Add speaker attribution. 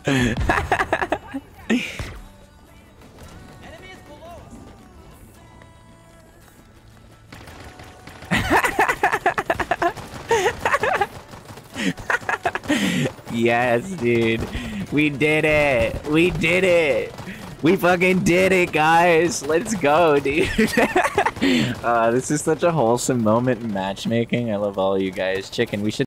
Speaker 1: Yes, dude. We did it. We did it. We fucking did it, guys. Let's go, dude. This is such a wholesome moment in matchmaking. I love all you guys. Chicken, we should